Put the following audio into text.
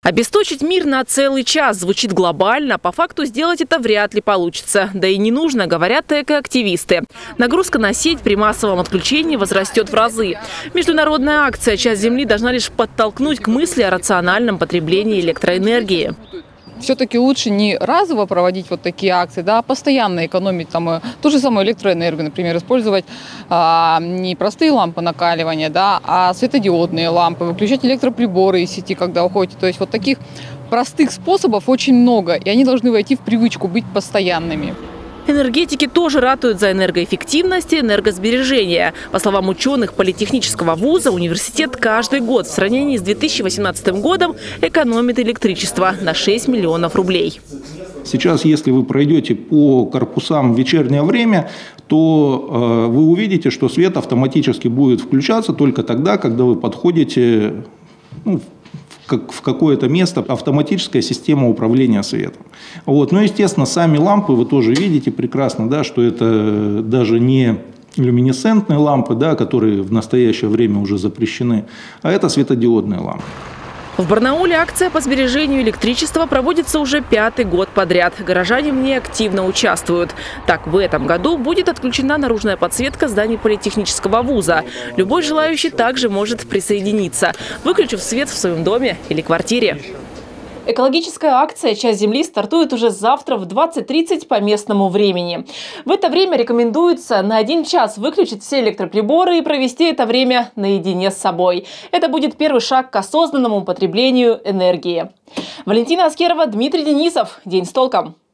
Обесточить мир на целый час звучит глобально. По факту сделать это вряд ли получится. Да и не нужно, говорят экоактивисты. Нагрузка на сеть при массовом отключении возрастет в разы. Международная акция «Часть Земли» должна лишь подтолкнуть к мысли о рациональном потреблении электроэнергии. Все-таки лучше не разово проводить вот такие акции, да, а постоянно экономить там ту же самую электроэнергию, например, использовать не простые лампы накаливания, да, а светодиодные лампы, выключать электроприборы из сети, когда уходите. То есть вот таких простых способов очень много, и они должны войти в привычку быть постоянными. Энергетики тоже ратуют за энергоэффективность и энергосбережение. По словам ученых Политехнического вуза, университет каждый год в сравнении с 2018 годом экономит электричество на 6 миллионов рублей. Сейчас, если вы пройдете по корпусам в вечернее время, то вы увидите, что свет автоматически будет включаться только тогда, когда вы подходите в какое-то место, автоматическая система управления светом. Вот. Ну, естественно, сами лампы вы тоже видите прекрасно, да, что это даже не люминесцентные лампы, да, которые в настоящее время уже запрещены, а это светодиодные лампы. В Барнауле акция по сбережению электричества проводится уже 5-й год подряд. Горожане в ней активно участвуют. Так, в этом году будет отключена наружная подсветка зданий Политехнического вуза. Любой желающий также может присоединиться, выключив свет в своем доме или квартире. Экологическая акция «Часть Земли» стартует уже завтра в 20:30 по местному времени. В это время рекомендуется на 1 час выключить все электроприборы и провести это время наедине с собой. Это будет первый шаг к осознанному потреблению энергии. Валентина Аскерова, Дмитрий Денисов. День с толком.